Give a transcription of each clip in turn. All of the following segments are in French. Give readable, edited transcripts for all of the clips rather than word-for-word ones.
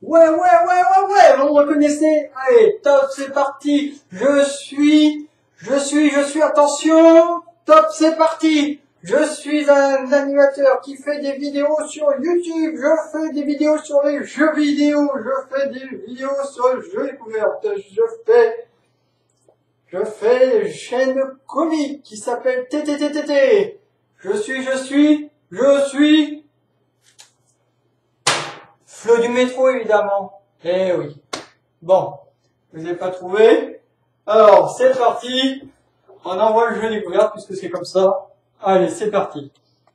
Ouais, vous me reconnaissez? Allez, top, c'est parti. Je suis, attention. Top, c'est parti. Je suis un animateur qui fait des vidéos sur YouTube. Je fais des vidéos sur les jeux vidéo. Je fais des vidéos sur le jeu découverte. Je fais une chaîne comique qui s'appelle TTTTT. Je suis Flo du métro, évidemment. Eh oui. Bon, vous n'avez pas trouvé? Alors, c'est parti. On envoie le jeu découverte puisque c'est comme ça. Allez, c'est parti.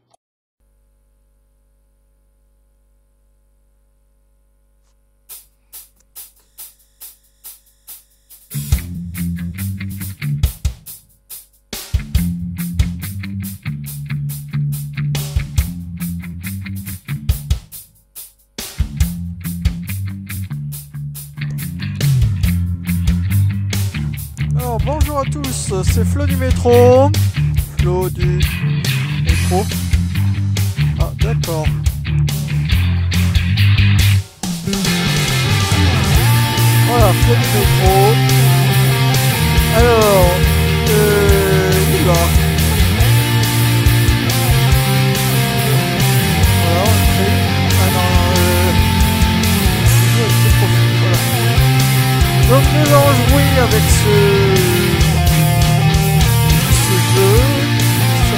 Alors bonjour à tous, c'est Flo du métro. Flo du métro. Ah d'accord. Voilà, Flo du métro. Alors, il va. Voilà, on crée. Ah non, c'est profil, voilà. Donc nous allons jouer avec ce jeu qui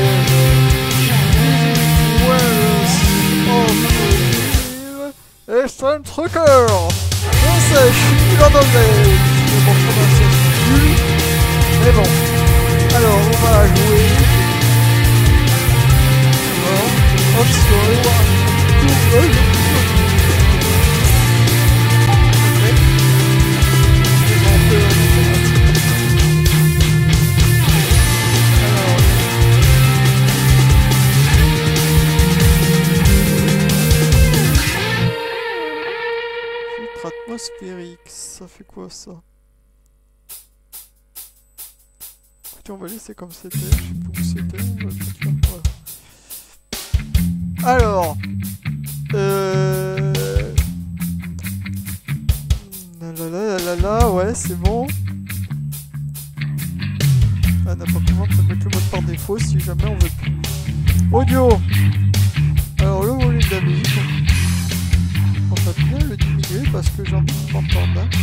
s'appelle Extreme Trucker. Non, c'est chiant dans le bon prononciation nul. Mais bon. Alors on va jouer. Alors, hop, atmosphérique, ça fait quoi ça? Écoutez, on va laisser comme c'était, je sais plus où c'était, on va le mettre là, voilà. Alors, ouais, c'est bon. Ah, n'importe comment, on peut mettre le mode par défaut si jamais on veut plus. Audio. Alors, le volume de la musique, on va bien le diminuer parce que j'ai envie de m'entendre. Hein.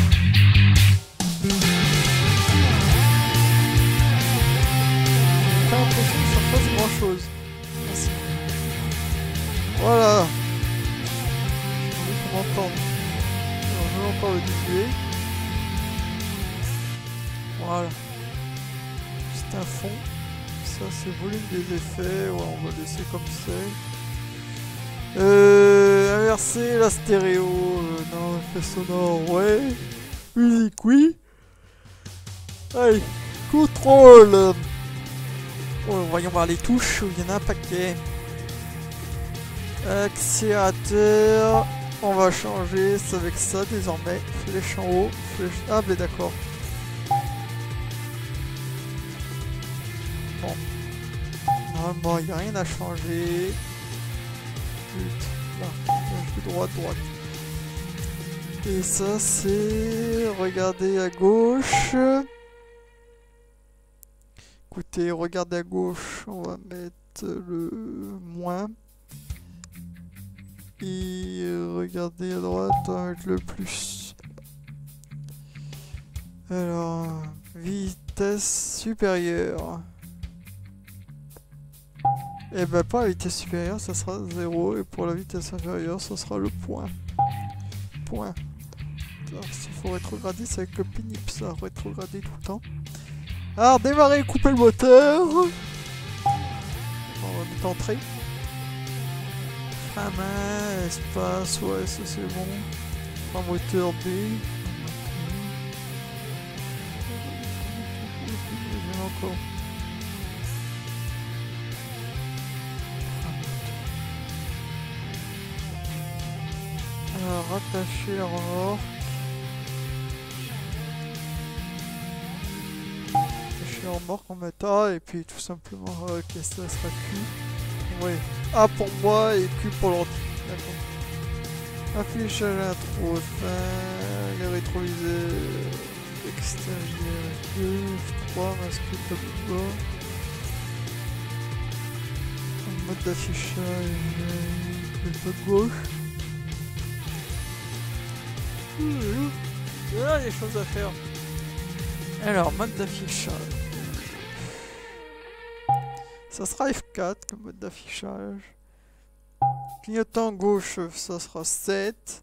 J'ai pas l'impression que ça fasse grand chose. Merci. Voilà. J'ai envie qu'on m'entende. Alors, je vais encore le diminuer. Voilà. C'est un fond. Ça, c'est volume des effets. Ouais, on va laisser comme c'est. Inverser la stéréo, non, effet sonore, ouais. Musique, oui. Allez, contrôle. Oh, voyons voir les touches, il y en a un paquet. Accélérateur, on va changer, c'est avec ça désormais. Flèche en haut, flèche... Ah, ben d'accord. Bon. Normalement, il n'y a rien à changer. Là, droite. Et ça c'est... Regardez à gauche. Écoutez, regardez à gauche, on va mettre le moins. Et regardez à droite, on va mettre le plus. Alors, vitesse supérieure. Et ben pour la vitesse supérieure ça sera 0 et pour la vitesse inférieure ça sera le point. Alors s'il faut rétrograder c'est avec le pénible ça, rétrograder tout le temps. Alors démarrer et couper le moteur. On va mettre entrée. Frein main, espace, ouais ça c'est bon. Frein moteur B. Encore. Rattacher la remorque. Rattacher la remorque en mettant A et puis tout simplement ok ça sera Q. Oui. A pour moi et Q pour l'ordi. D'accord. Affichage intro, fin, les rétroviseurs extérieurs, 2, 3, masque tableau bas. Mode d'affichage, le top gauche. Il y a des choses à faire. Alors, mode d'affichage. Ça sera F4 comme mode d'affichage. Clignotant gauche, ça sera 7.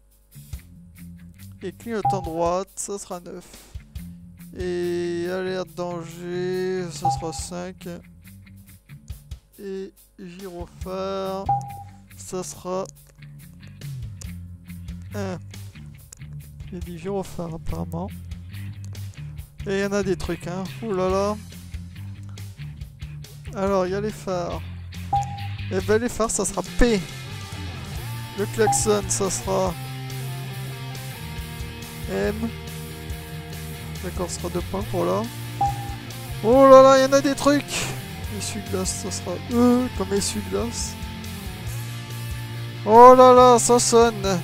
Et clignotant droite, ça sera 9. Et alerte danger, ça sera 5. Et gyrophare, ça sera 1. J'ai dit gyrophare apparemment. Et il y en a des trucs, hein. Ouh là là. Alors, il y a les phares. Et ben les phares, ça sera P. Le klaxon, ça sera M. D'accord, ce sera 2 points pour là. Oh là là, il y en a des trucs. Essuie-glace, ça sera E comme essuie-glace. Oh là là, ça sonne.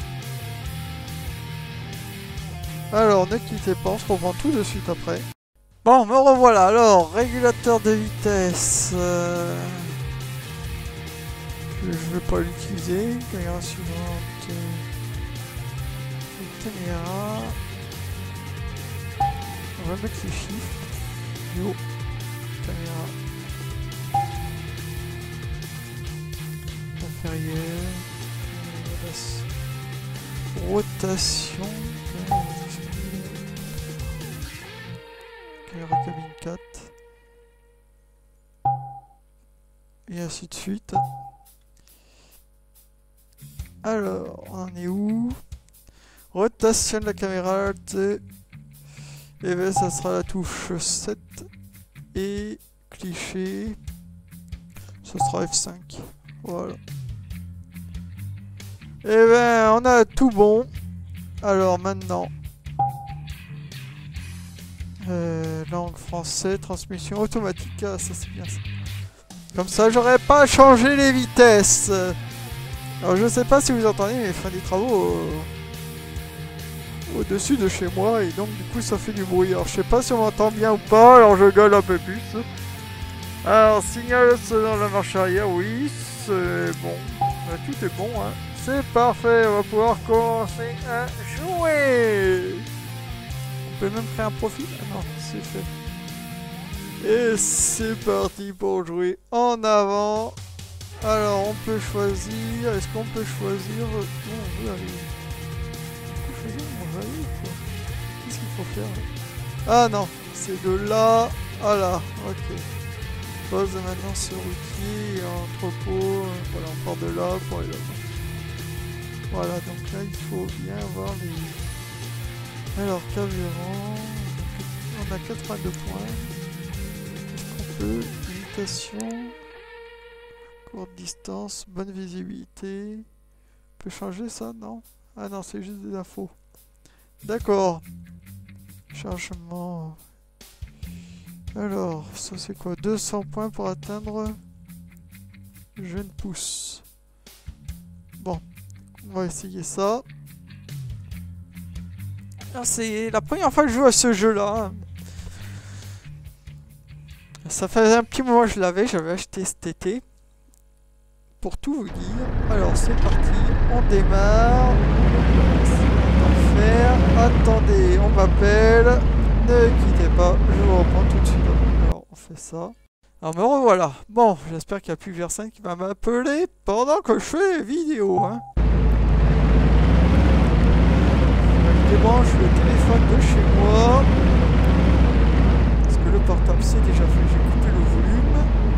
Alors, ne quittez pas, on se reprend tout de suite après. Bon, me revoilà. Alors, régulateur de vitesse. Je ne vais pas l'utiliser. Caméra suivante. Caméra. On va mettre les chiffres. Yo. Caméra. Inférieure. Rotation. Caméra cabine 4. Et ainsi de suite. Alors, on en est où? Rotation de la caméra Alt. Et bien ça sera la touche 7. Et cliché. Ce sera F5. Voilà. Et ben on a tout bon. Alors maintenant. Langue français, transmission automatique. Ah, ça c'est bien ça. Comme ça j'aurais pas changé les vitesses. Alors je sais pas si vous entendez mais ils font des travaux au-dessus de chez moi et donc du coup ça fait du bruit. Alors je sais pas si on m'entend bien ou pas, alors je gueule un peu plus. Alors signal selon la marche arrière, oui, c'est bon. Tout est bon, hein. C'est parfait, on va pouvoir commencer à jouer. On peut même créer un profil. Ah non, c'est fait. Et c'est parti pour jouer en avant. Alors on peut choisir, est-ce qu'on peut choisir où on veut aller? On peut choisir où on veut aller ou quoi? Qu'est-ce qu'il faut faire là? Ah non, c'est de là à là, ok. Pose maintenant sur outil, entrepôt, voilà, on part de là pour aller là-bas. Voilà, donc là il faut bien avoir les... Alors, carburant, on a 82 points. Est-ce qu'on peut? Limitation, courte distance, bonne visibilité. On peut changer ça, non? Ah non, c'est juste des infos. D'accord. Chargement. Alors, ça c'est quoi? 200 points pour atteindre jeune pousse. Bon, on va essayer ça. C'est la première fois que je joue à ce jeu-là. Ça fait un petit moment que je l'avais, j'avais acheté cet été. Pour tout vous dire. Alors c'est parti, on démarre. Attendez, on m'appelle. Ne quittez pas, je vous reprends tout de suite. Alors on fait ça. Alors me revoilà. Bon, j'espère qu'il n'y a plus personne qui va m'appeler pendant que je fais les vidéos. Hein. Je débranche le téléphone de chez moi. Parce que le portable c'est déjà fait, j'ai coupé le volume.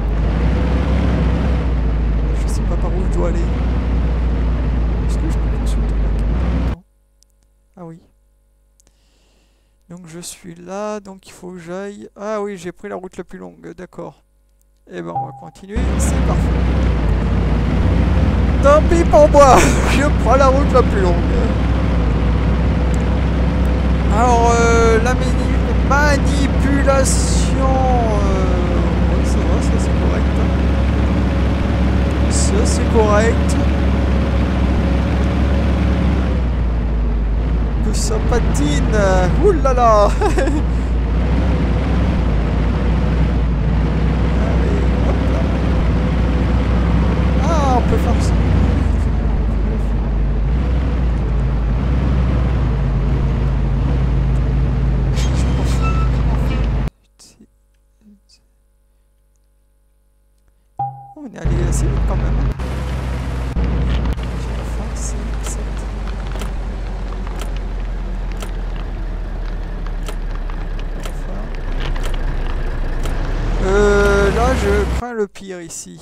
Je sais pas par où je dois aller. Est-ce que je peux consulter la caméra? Ah oui. Donc je suis là, donc il faut que j'aille... Ah oui, j'ai pris la route la plus longue, d'accord. Et ben on va continuer, c'est parfait. Tant pis pour moi, je prends la route la plus longue. Alors la manipulation... Ouais, ça va, ça c'est correct. Ça c'est correct. ça patine. Ouh là là. Allez, hop là. Ah, on peut faire ça. On est allé assez vite quand même. Là, je crains le pire ici.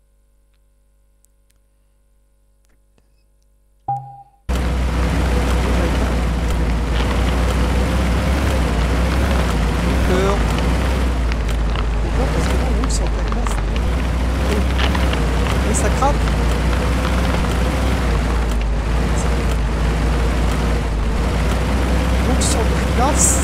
Peur. Pourquoi? Parce que là, on roule sur la glace. Et ça craque. On roule sur la glace.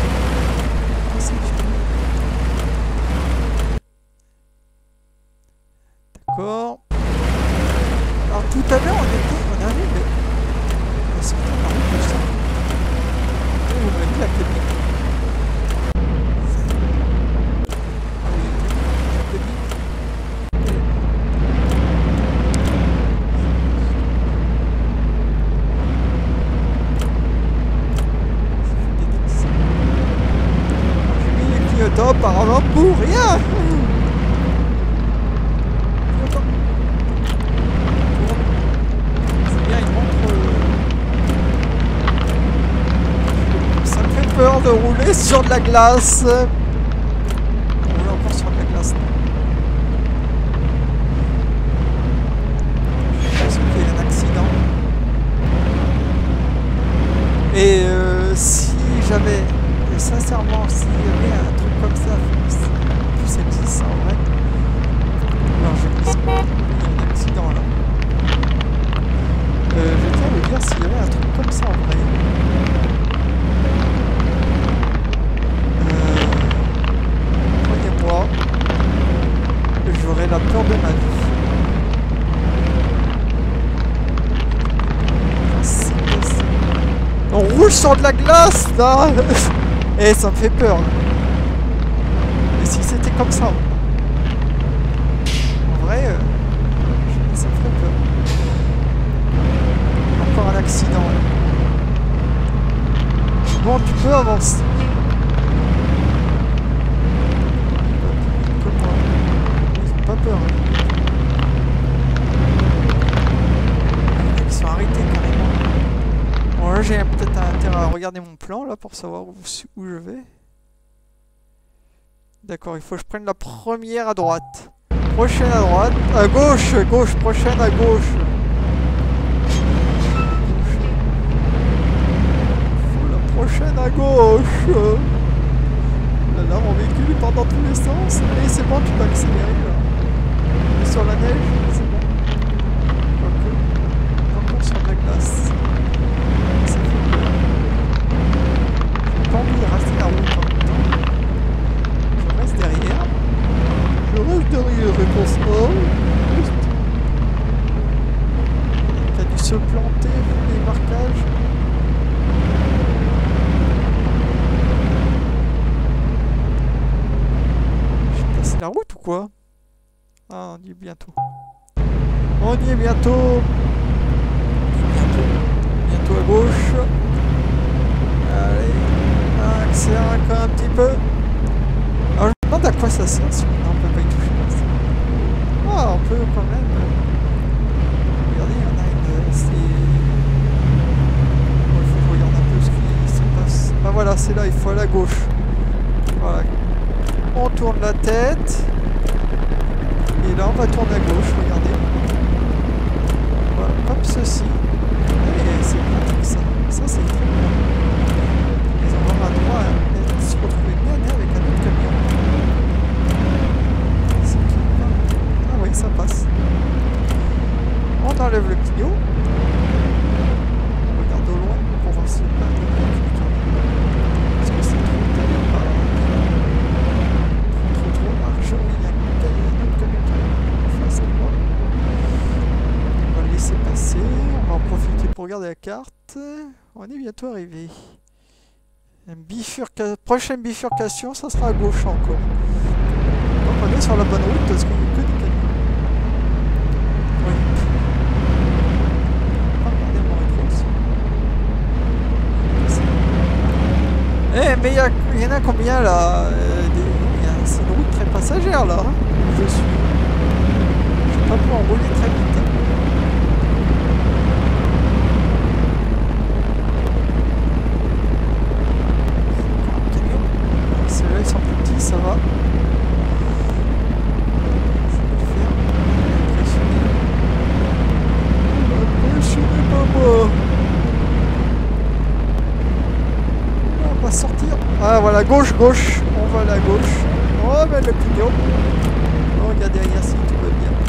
D'accord. Alors tout à l'heure on arrive, mais on sortait de la route comme ça. Et on m'a dit la cabine. Ah oui, la cabine. J'ai mis les clignotants apparemment pour rien. Peur de rouler sur de la glace. On roule encore sur de la glace. Je pense qu'il y a un accident. Et si j'avais, sincèrement, s'il y avait un truc comme ça, plus ça existe ça en vrai. Alors je glisse pas, il y a un accident là. Je tiens à vous dire s'il y avait un truc comme ça en vrai. J'aurais la peur de ma vie. On roule sur de la glace là. Et ça me fait peur. Et si c'était comme ça? En vrai, ça me ferait peur. Encore un accident. Bon, tu peux avancer. Pas peur. Ils sont arrêtés carrément. Bon là j'ai peut-être intérêt à regarder mon plan là pour savoir où je vais. D'accord, il faut que je prenne la première à droite. Prochaine à droite. À gauche, gauche, prochaine à gauche. La prochaine à gauche. Là, mon véhicule part dans tous les sens. Et c'est bon, tu peux accélérer là. Sur la neige, c'est bon. Encore sur de la glace. Ça fait peur. J'ai pas envie de rester la route en même temps. Je reste derrière. Réponse A. T'as dû se planter vu les marquages. J'ai passé la route ou quoi? Ah, on y est bientôt. On y est bientôt. Bientôt à gauche. Allez, accélère encore un petit peu. Alors je me demande à quoi ça sert si on peut pas y toucher. Ah, on peut quand même. Regardez, il y en a une. Il faut que je regarde un peu ce qui se passe. Ah voilà, c'est là, il faut aller à gauche. Voilà. On tourne la tête. Et là, on va tourner à gauche, regardez. Voilà, comme ceci. Et c'est pratique ça. Ça, c'est très bien. Et on va à droite et se retrouver bien avec un autre camion. Ah oui, ça passe. On enlève le clignot. On regarde au loin pour voir si le pas de parce que c'est trop large. Il y a un autre camion en face de moi. On va le laisser passer. On va en profiter pour regarder la carte. On est bientôt arrivé. Prochaine bifurcation, ça sera à gauche encore. Donc on est sur la bonne route parce qu'on n'est que des camions. Oui. Ah, regardez mon écran aussi. Eh, mais il y en a combien là c'est une route très passagère là. Hein, où je suis. Je vais pas pouvoir rouler très vite. Ceux-là ils sont plus petits, ça va. Ça va le faire. Impressionné maman. On va sortir. Ah voilà, gauche, gauche. On va à la gauche. Oh mais le pignon. Oh, regarde derrière si tout va bien.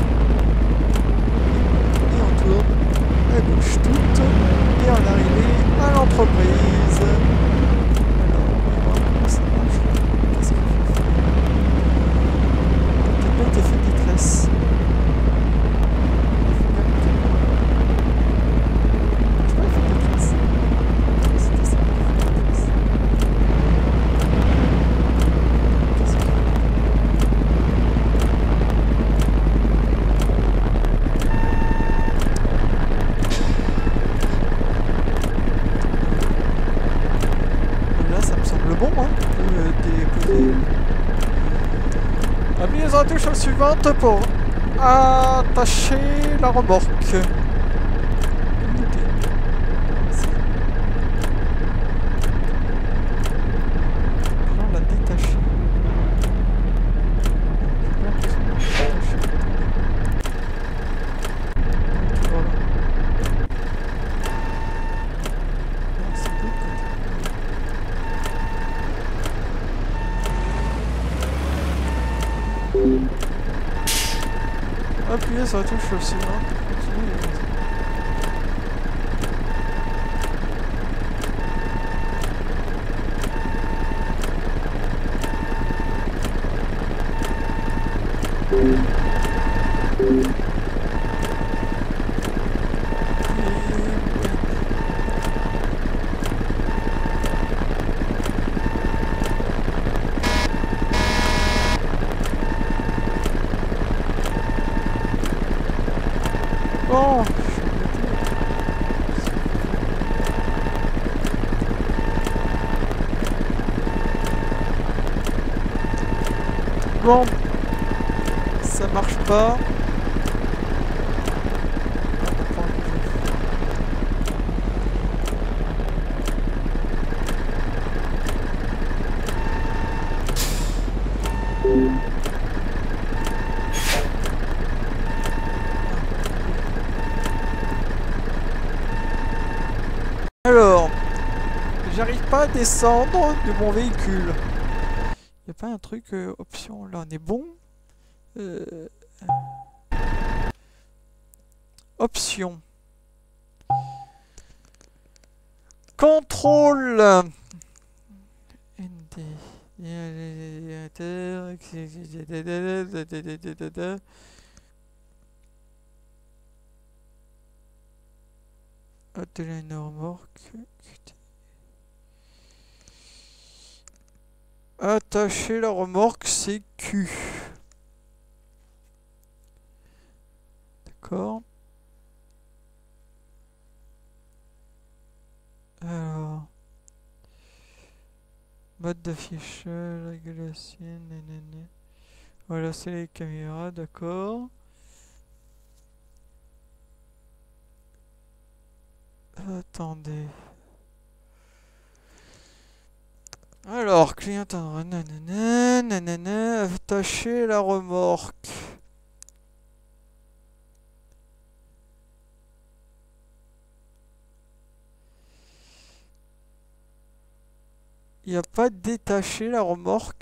Et on tourne à gauche toute. Et on est arrivé à l'entreprise. Alors, on va voir comment ça marche. Qu'est-ce qu'il faut faire? Peut-être pas été fait de détresse. Je crois qu'il faut de détresse. C'était ça. Là, ça me semble bon, hein, de déposer. Appuyez sur la touche suivante pour attacher la remorque. On l'a détaché. Voilà. C'est bon, appuyez sur la touche suivante. Bon, bon, ça marche pas. Alors, j'arrive pas à descendre de mon véhicule. Y a pas un truc option là, on est bon. Option. Contrôle. ND. Atteler une remorque. Attacher la remorque, c'est Q. D'accord. Alors. Mode d'affichage, régulation, nanana. Voilà, c'est les caméras, d'accord. Attendez. Alors, client, nanana, nanana, attacher la remorque. Il n'y a pas détacher la remorque.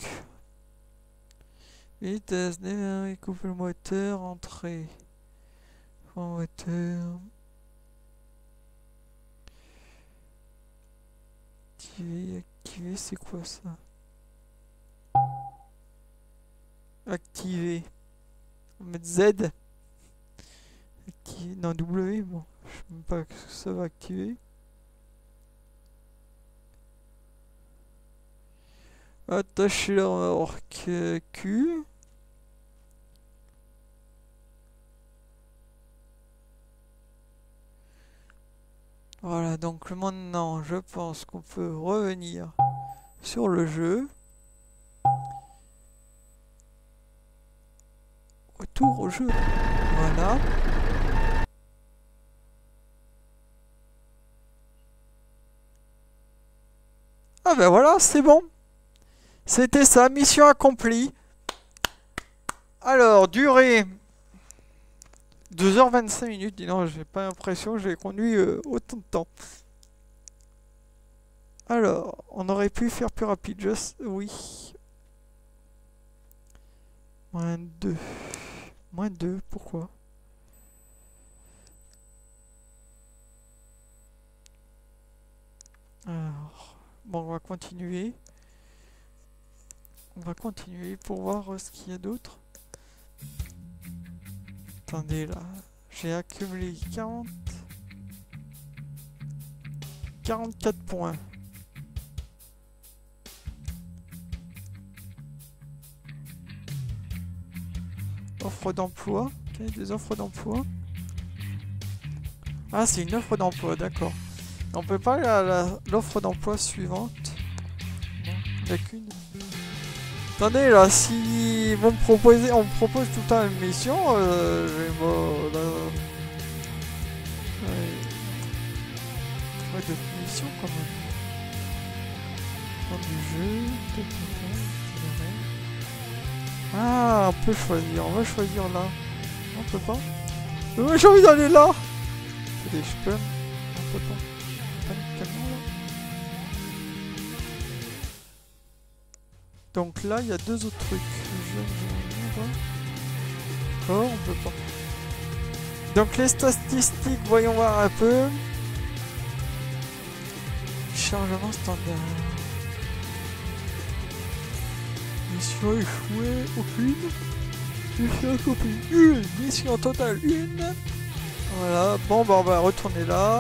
Vitesse, coupe le moteur, entrée. Moteur. Activer, c'est quoi ça? Activer. On va mettre Z. Non, W, bon. Je sais même pas ce que ça va activer. Attacher leur cul. Voilà, donc maintenant je pense qu'on peut revenir sur le jeu. Retour au jeu. Voilà. Ah ben voilà, c'est bon. C'était ça, mission accomplie. Alors, durée 2h25 minutes. Dis non, j'ai pas l'impression que j'ai conduit autant de temps. Alors, on aurait pu faire plus rapide, oui. -2. -2, pourquoi? Alors, bon, on va continuer. On va continuer pour voir ce qu'il y a d'autre. Attendez, là, j'ai accumulé 44 points. Offre d'emploi. Ok, des offres d'emploi. Ah, c'est une offre d'emploi, d'accord. On peut pas aller à l'offre d'emploi suivante. Non, il n'y a qu'une. Attendez, là, si vous me proposez, on me propose tout le temps une mission, je vais ouais, d'autres missions quand même. Dans du jeu, ah, on peut choisir, on va choisir là. On peut pas. Mais j'ai envie d'aller là. Attendez, je peux. On peut pas. Tellement là. Donc là, il y a deux autres trucs. Oh, on peut pas. Donc les statistiques, voyons voir un peu. Chargement standard. Mission échouée, aucune. Mission accomplie, une. Mission totale, une. Voilà, bon bah on va retourner là.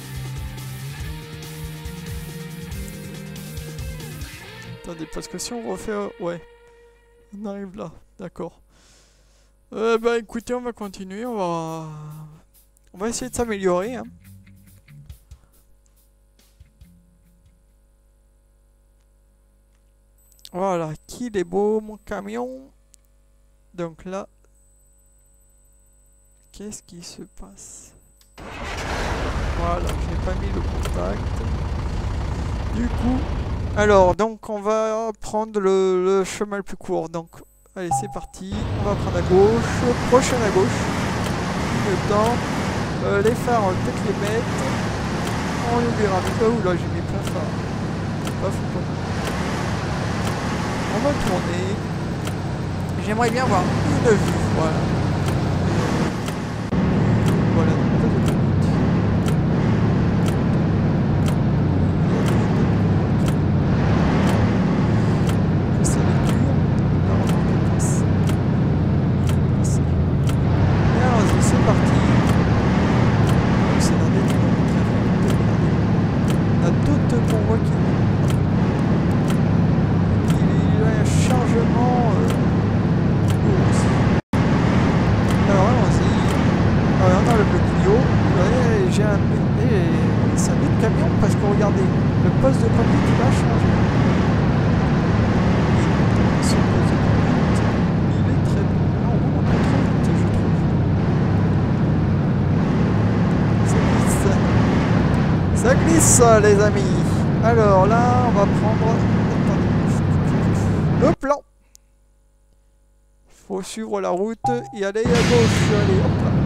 Attendez, parce que si on refait... ouais. On arrive là, d'accord. Bah écoutez, on va continuer, on va essayer de s'améliorer. Hein. Voilà, qu'il est beau mon camion. Donc là, qu'est-ce qui se passe? Voilà, j'ai pas mis le contact. Du coup, alors, donc on va prendre le chemin le plus court. Donc, allez, c'est parti. On va prendre à gauche, prochaine à gauche. Le temps, les phares, on va peut-être les mettre. On les verra. Oh là, j'ai mis plein de phares. Pas fou, pas. On va tourner. J'aimerais bien avoir une vue, voilà. Voilà, pas de doute. Ça va être dur. Là, on passe. Et alors, c'est parti. C'est dans des tunnels très fréquentés. On a d'autres convois qui il y a un chargement. Alors allons-y. Alors on a le Clio. Ouais, j'ai un... c'est un autre camion parce que regardez, le poste de conduite il a changé. Son poste de conduite, il est très bon. Là on roule un peu trop vite, je trouve. Ça glisse les amis. Alors là on va prendre le plan. Faut suivre la route et aller à gauche. Allez, hop là.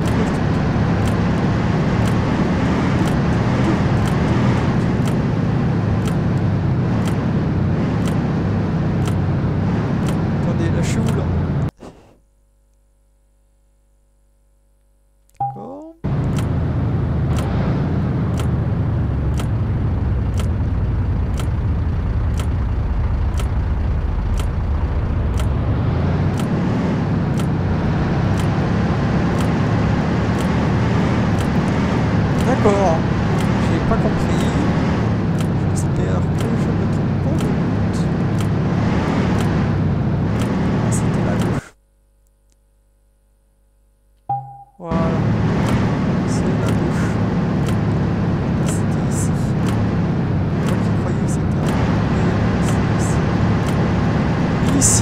Attendez, là, je suis où là? D'accord.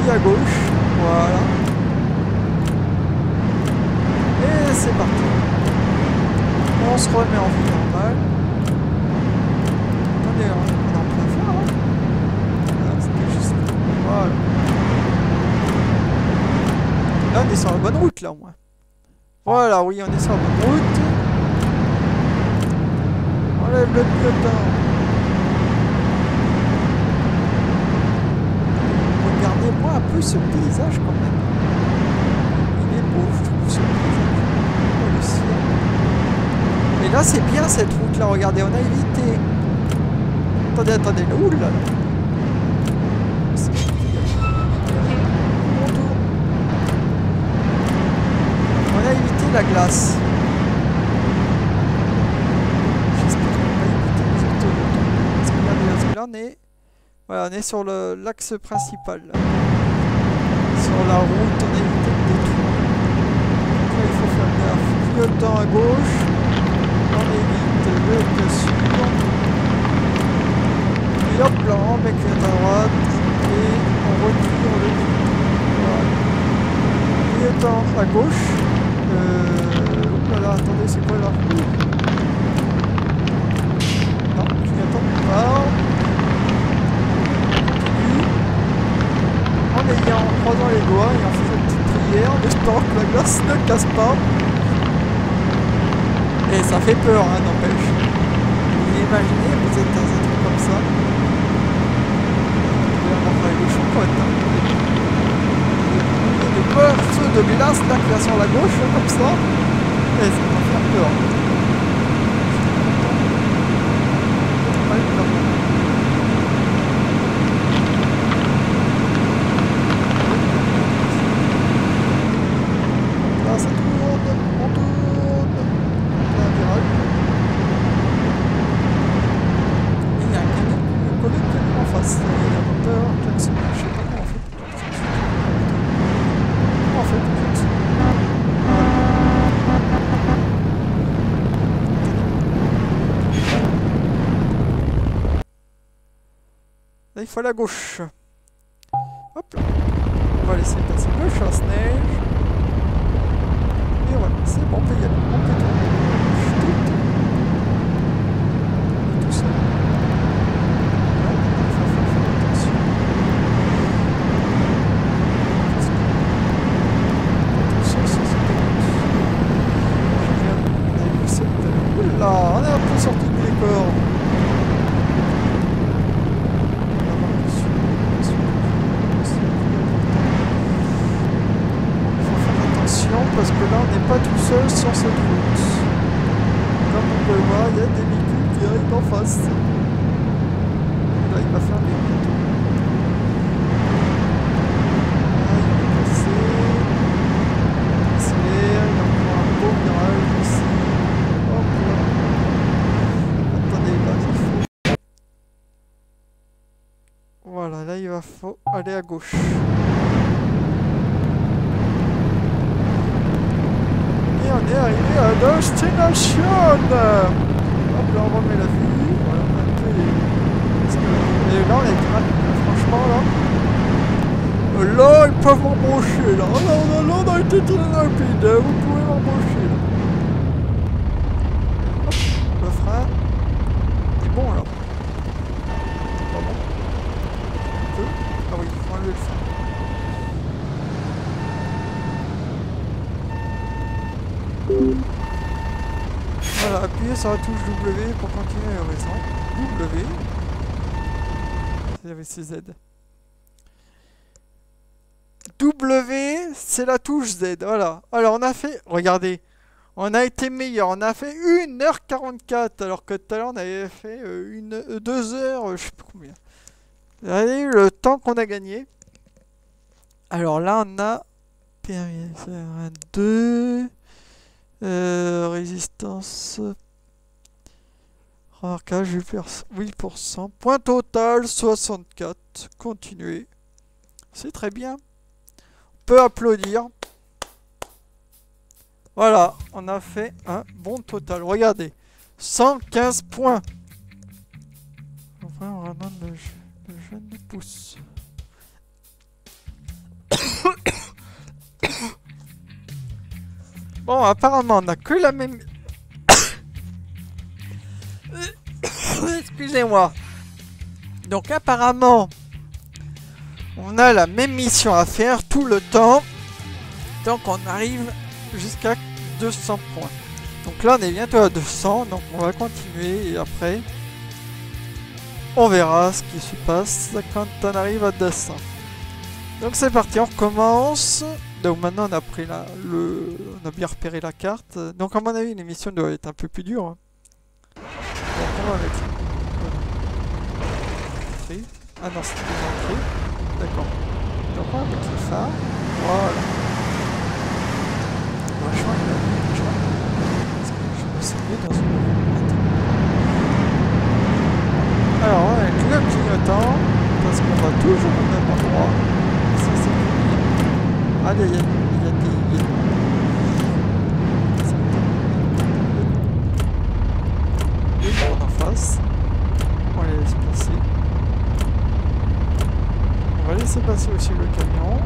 puis à gauche. Voilà. Et c'est parti. On se remet en vie normale. Attendez, on est en plein phare. Hein. Voilà, c'était juste. Voilà. Là, on est sur la bonne route, là, au moins. Voilà, oui, on est sur la bonne route. Enlève le pilotin. Regardez-moi un peu ce paysage, quand même. Il est beau, je trouve, ce paysage. Oh, le ciel. Et là, c'est bien, cette route-là. Regardez, on a évité. Attendez, là, ouh là là. On a évité la glace. J'espère qu'on va éviter les autoroutes. Parce que là, on est... Voilà, on est sur l'axe principal. Là. Sur la route, on a évité le détour. Donc là, il faut faire gaffe. Clignotant à gauche. On évite le dessus. Et hop là, on met clignotant à droite. Et on retire le clignotant. Clignotant à gauche. Voilà, attendez, c'est quoi là? Non, clignotant pas. En croisant les doigts et en faisant une petite prière en espérant que la glace ne casse pas. Et ça fait peur, hein, n'empêche. Vous imaginez, vous êtes dans un truc comme ça. Vous allez avoir les champottes. Hein. Des morceaux de glace là qui va sur la gauche, comme ça. Et ça va faire peur. Ça tourne, on tourne. Il y a un virage. Et il y a un camion en face. Il y a un moteur, klaxon. Je sais pas comment on fait. Comment on fait pour klaxon? Là, il faut aller à gauche. Hop là. On va laisser passer le chasse-neige. Et voilà, c'est bon, on peut y aller. On peut tourner. Tout seul. Ouais, il faut faire attention. Attention, c'est on a vu cette... Oula, on est un peu sorti du décor. Parce que là on n'est pas tout seul sur cette route. Comme on peut le voir, il y a des véhicules qui arrivent en face. Et là il va faire des motos. Là il va passer. Il accélère, il y a encore un beau virage ici. Hop là. Attendez, là il faut... Voilà, là il va faut aller à gauche. On est arrivé à destination. Hop là, on remet la vue. Voilà, un peu et là, on est rapide, franchement, là. Là, ils peuvent m'embaucher, là. Là, on a été très rapide. Vous pouvez m'embaucher, là. Hop, le frein. C'est bon, là. Pas bon. Un peu. Ah oui, il faut enlever le frein. Voilà, appuyez sur la touche W pour continuer à l'horizon. W. C'est Z. W, c'est la touche Z. Voilà. Alors, on a fait... Regardez. On a été meilleur. On a fait 1h44. Alors que tout à l'heure, on avait fait 2 heures. Je sais pas combien. Regardez le temps qu'on a gagné. Alors là, on a... Permis 2... résistance, remorquage 8%, point total 64, continuer, c'est très bien, on peut applaudir. Voilà, on a fait un bon total, regardez, 115 points. Enfin, on ramène le jeune pouce. Bon, apparemment, on n'a que la même... Excusez-moi. Donc, apparemment, on a la même mission à faire tout le temps. Donc, on arrive jusqu'à 200 points. Donc là, on est bientôt à 200. Donc, on va continuer. Et après, on verra ce qui se passe quand on arrive à 200. Donc, c'est parti. On recommence. Donc, maintenant, on a pris on a bien repéré la carte. Donc, à mon avis, l'émission doit être un peu plus dure. Donc, on va mettre... Ah non, c'était des entrées. D'accord. Donc on va mettre le phare. Voilà. On va changer la lumière. Parce que je me suis mis dans une... Alors on va mettre le clignotant. Parce qu'on va toujours au même endroit. Ça c'est cool. Ah, il y a des... Des bornes en face. On va les laisser passer. On va laisser passer aussi le camion.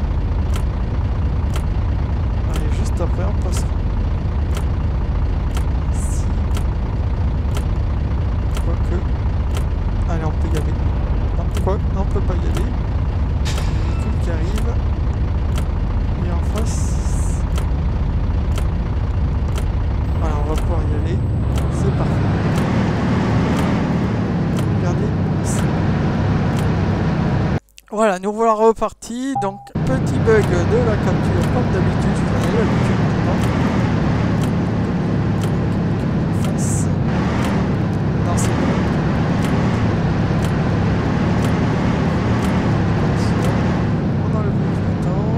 Allez, juste après, on passera. Ici. Quoique. Allez, on peut y aller. Non, quoi? Non, on peut pas y aller. Il y a un véhicule qui arrive. Et en face. Voilà, on va pouvoir y aller. C'est parfait. Regardez. Ici. Voilà, nous voilà repartis. Donc, petit bug de la capture, comme d'habitude, je vous en ai l'habitude maintenant. Face. Non, c'est bon. On enlève le clignotant.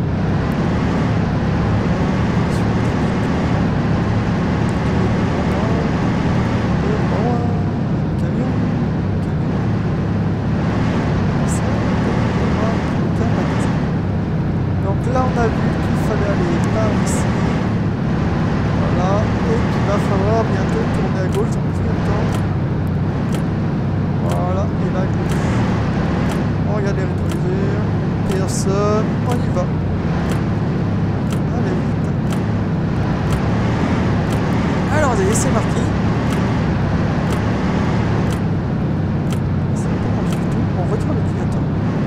Camion. Donc là on a vu qu'il fallait aller par ici. Voilà. Et qu'il va falloir bientôt tourner à gauche dans plus longtemps. Voilà. Et là à gauche. On regarde les rétroviseurs. Personne. On y va. Allez vite. Allons-y, c'est parti. C'est pas mal du tout. On retrouve le clignotant.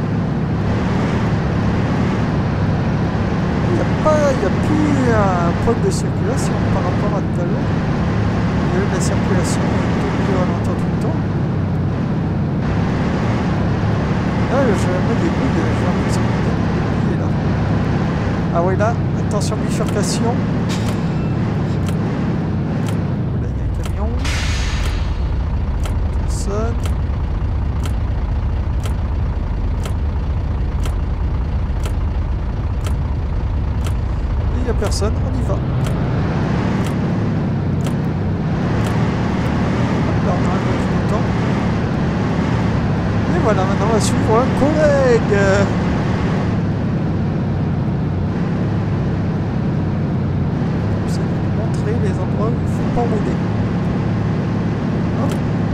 Il n'y a plus un problème de circulation par rapport à tout à l'heure. Il y a eu de la circulation obligé de ralentir tout le temps. Là, je me débrouille, j'ai l'impression qu'il est là. Ah oui, là, attention, bifurcation. Là, il y a un camion. Personne. Personne, on y va. Là, on a un autre temps. Et voilà, maintenant on va suivre un collègue. Ça va nous montrer les endroits où il ne faut pas rouler. Hop.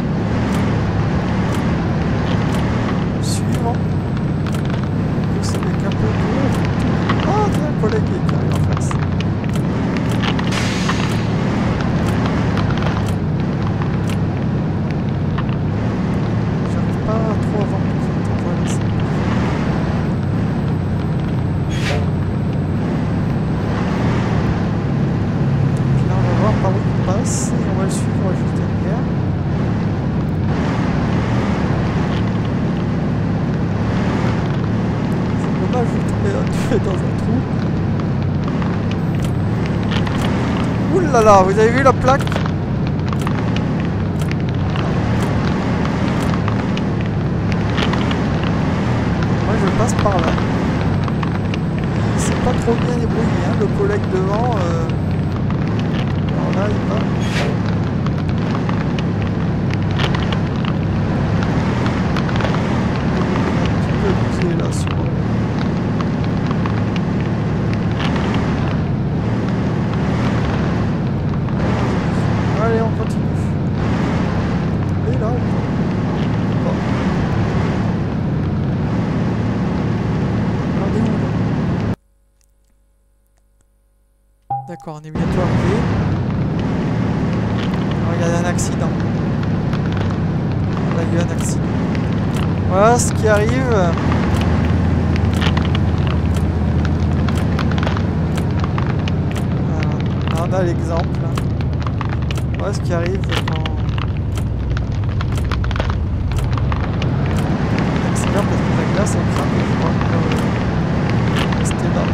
Suivant. C'est avec un peu de... Oh, il y a un collègue qui arrive en face. J'arrive pas trop à voir tout ça. Voilà, c'est... Puis là, on va voir par où il passe et on va le suivre juste derrière. C'est dommage de tomber dans un trou. Ouh là là, vous avez vu la plaque? Moi je passe par là. Il s'est pas trop bien débrouillé, hein, le collègue devant. Alors là, il va. Un petit peu abusé là sur. Allez, on continue. Et là, on est où là? encore, on est bientôt arrivé. Oh, il y a un accident. Là, il y a un accident. Voilà ce qui arrive. Voilà. On a l'exemple. Voilà ce qui arrive quand... L'accident parce que la glace a cramé, je crois. C'était là.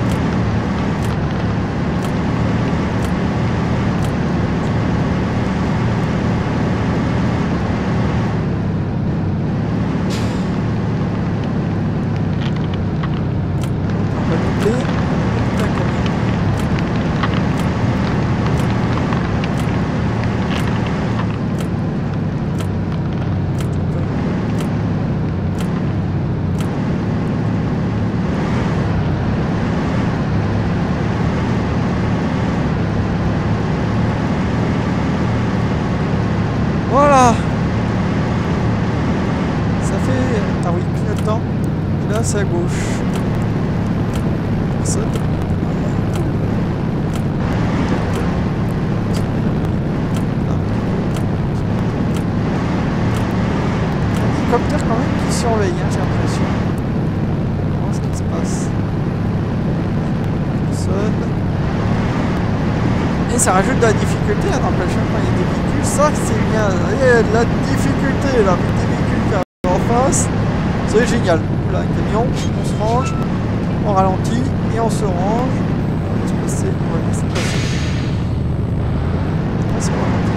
Voilà. Ça fait... Ah oui, clignotant. Et là, c'est à gauche. Personne. Un hélicoptère quand même qui surveille, hein, j'ai l'impression. Comment est-ce qu'il se passe? Personne. Et ça rajoute de la difficulté, hein, n'empêche quand il y a des véhicules, ça c'est bien. Il y a de la difficulté là, avec des véhicules qui arrivent en face, c'est génial. Là, un camion, on se range, on ralentit et on se range. On va se passer, on va laisser passer. On se ralentit.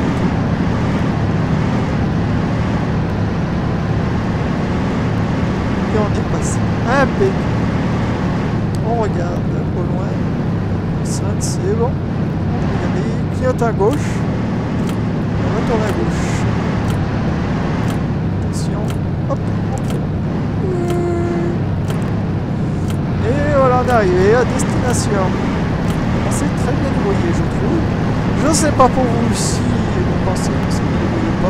Et on est passé. Impeccable. On regarde au loin. Ça, c'est bon. Regardez, clignote à gauche. On retourne à gauche. Attention. Hop, on fait. Et voilà, on est arrivé à destination. On s'est très bien débrouillé, je trouve. Je sais pas pour vous si vous pensez qu'on s'est bien débrouillé ou pas.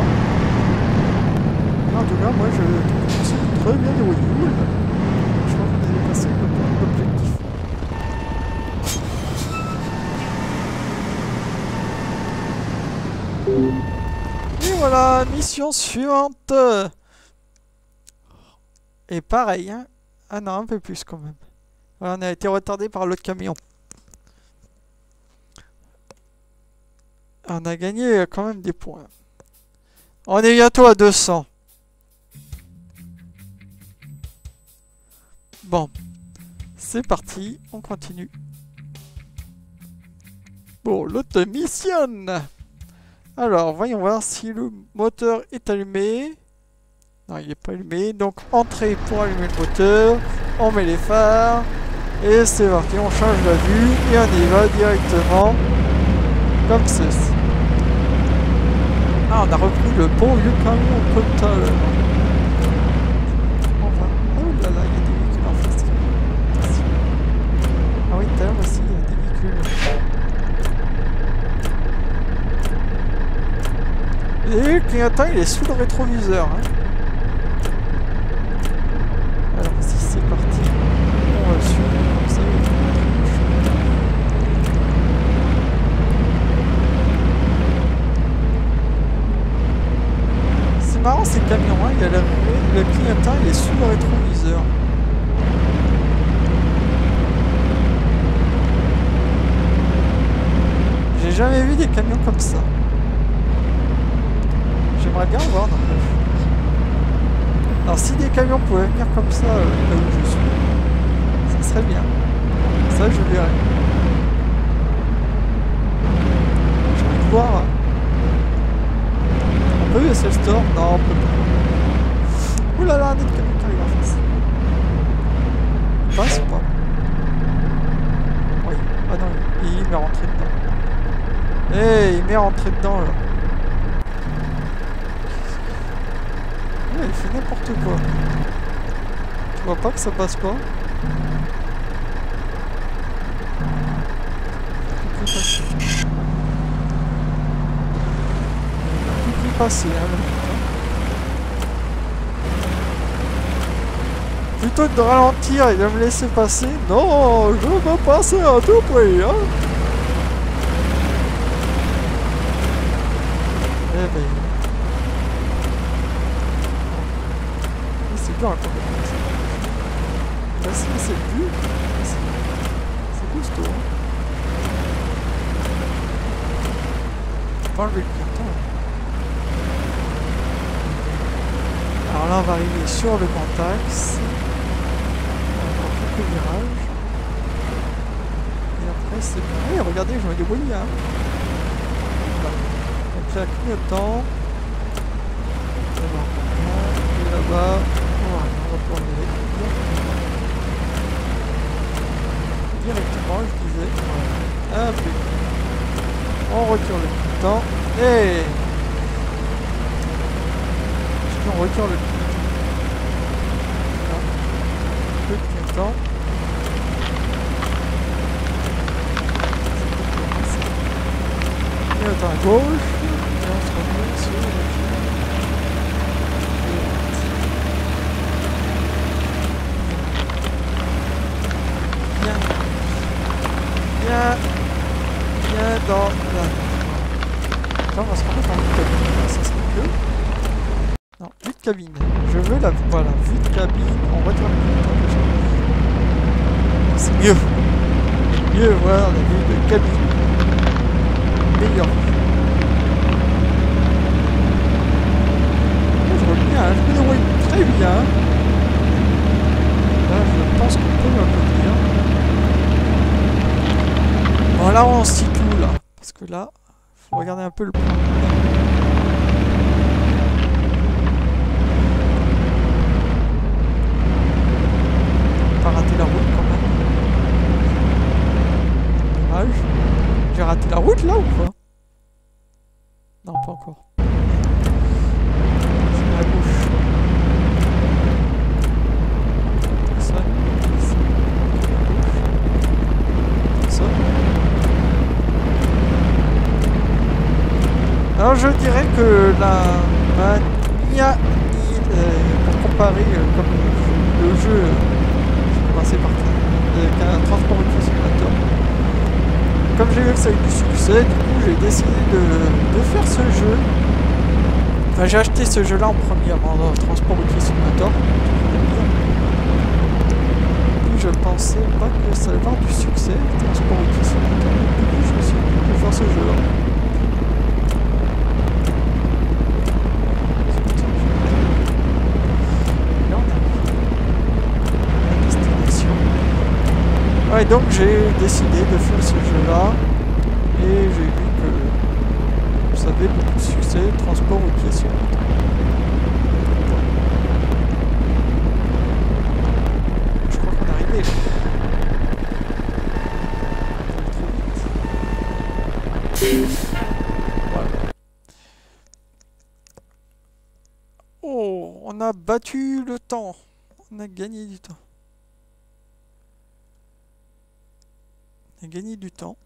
En tout cas, moi je trouve qu'on s'est très bien débrouillé. Je crois qu'on a dépassé l'objectif. Et voilà, mission suivante. Et pareil, hein. Ah non, un peu plus quand même. Voilà, on a été retardé par l'autre camion. On a gagné quand même des points. On est bientôt à 200. Bon, c'est parti, on continue. Bon, l'autre mission. Alors, voyons voir si le moteur est allumé. Non, il n'est pas allumé. Donc, entrée pour allumer le moteur. On met les phares. Et c'est parti, on change la vue. Et on y va directement. Comme ceci. Ah, on a repris le beau vieux camion comme tout à l'heure. On va... Oh là là, il y a des véhicules en face. Ah oui, tout à l'heure aussi, il y a des véhicules. Et le clignotant, il est sous le rétroviseur. Hein. Alors, si c'est parti, on va le suivre comme ça. C'est marrant ces camions, hein. Il y a le clignotant, il est sous le rétroviseur. J'ai jamais vu des camions comme ça. J'aimerais bien en voir, n'empêche. Alors si des camions pouvaient venir comme ça, là où je suis, ça serait bien. Ça, je verrais. J'ai envie de voir. On peut laisser le store? Non, on peut pas. Ouh là là, un autre camion qui arrive en face. Il passe ou pas? Oui. Ah non, il m'est rentré dedans. Eh, il m'est rentré dedans, là. Il fait n'importe quoi. Tu vois pas que ça passe pas? Il peut passer, hein, plutôt que de ralentir et de me laisser passer, non, je veux passer à tout prix, hein. dur à comprendre. Là, c'est le but. C'est costaud. Hein. Faut pas enlever le ponton. Alors là, on va arriver sur le grand axe. Encore quelques virages. Et après, c'est bon. Oui, regardez, je me débrouille. Hein. Donc là, clignotant. Et là-bas. Voilà, on va pouvoir y aller. Directement, je disais. Voilà. Hop. On retire le clignotant. Et on retire le clignotant. Clignotant à gauche. Et on se remet sur le bien dans la... Attends, on va se remettre en vue de cabine, ça serait mieux. Non, vue de cabine. Je veux la... Voilà, vue de cabine, on retire le clignotant. C'est mieux. Mieux voir la vue de cabine. Meilleur. Je vois bien, je me débrouille très bien. Là, je pense qu'on peut applaudir. Bon, là, on se situe là. Parce que là, faut regarder un peu le plan. Pas rater la route quand même. Dommage. J'ai raté la route là ou quoi? Non, pas encore. C'est à gauche. Ça. Ça. Alors je dirais que la Mania, pour comparer comme le jeu, je vais commencer par un transport routier simulateur. Comme j'ai vu que ça a eu du succès, du coup j'ai décidé de faire ce jeu. Enfin j'ai acheté ce jeu là en premier avant transport routier simulateur. Puis je pensais pas que ça allait avoir du succès, transport routier simulateur. Du coup je me suis dit de faire ce jeu là. Ouais, donc j'ai décidé de faire ce jeu-là et j'ai vu que ça avait beaucoup de succès, transport routier sur le temps. Je crois qu'on est arrivé. Trop vite. Voilà. Oh, on a battu le temps. On a gagné du temps. On a gagné du temps.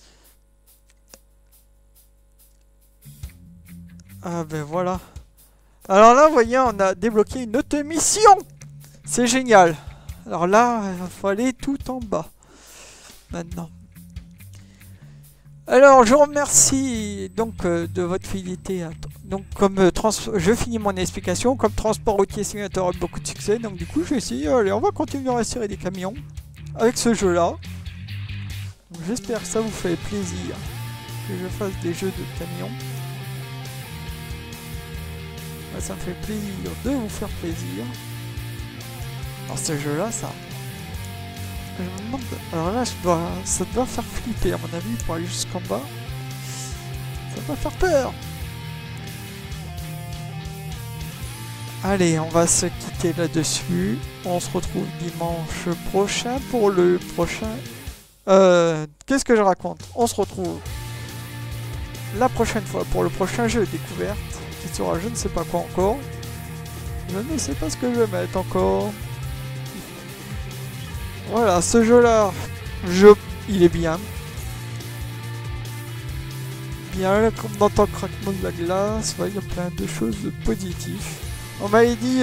Ah ben voilà. Alors là, vous voyez, on a débloqué une autre mission. C'est génial. Alors là, il faut aller tout en bas. Maintenant. Alors, je vous remercie donc de votre fidélité. Donc, comme je finis mon explication, comme transport routier simulateur a beaucoup de succès, donc du coup, j'ai essayé. Allez, on va continuer à retirer des camions avec ce jeu-là. J'espère que ça vous fait plaisir que je fasse des jeux de camions. Ouais, ça me fait plaisir de vous faire plaisir. Alors ce jeu-là, ça... Je me demande... Alors là, ça doit faire flipper à mon avis pour aller jusqu'en bas. Ça va faire peur. Allez, on va se quitter là-dessus. On se retrouve dimanche prochain pour le prochain... Qu'est-ce que je raconte? On se retrouve la prochaine fois pour le prochain jeu découverte qui sera je ne sais pas quoi encore. Je ne sais pas ce que je vais mettre encore. Voilà, ce jeu là, il est bien. Bien, comme dans le craquement de la glace, ouais, il y a plein de choses positives. On m'avait dit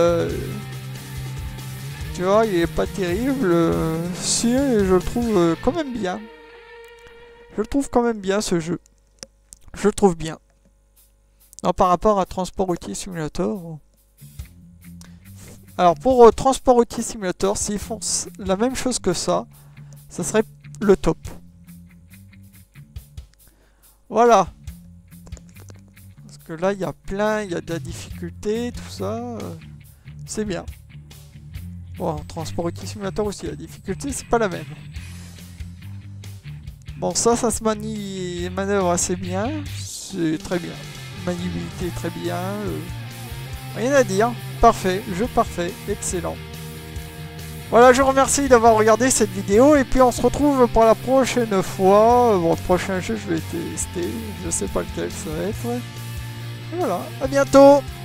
tu vois, il est pas terrible, si, je le trouve quand même bien. Je le trouve quand même bien ce jeu. Je le trouve bien. Non, par rapport à Transport Routier Simulator. Alors pour Transport Routier Simulator, s'ils font la même chose que ça serait le top. Voilà. Parce que là, il y a il y a de la difficulté, tout ça. C'est bien. Bon, Transport Routier Simulator aussi, la difficulté, c'est pas la même. Bon, ça se manœuvre assez bien. C'est très bien. Maniabilité très bien. Rien à dire. Parfait. Jeu parfait. Excellent. Voilà, je vous remercie d'avoir regardé cette vidéo. Et puis on se retrouve pour la prochaine fois. Bon, le prochain jeu, je vais tester. Je sais pas lequel ça va être. Et voilà. À bientôt.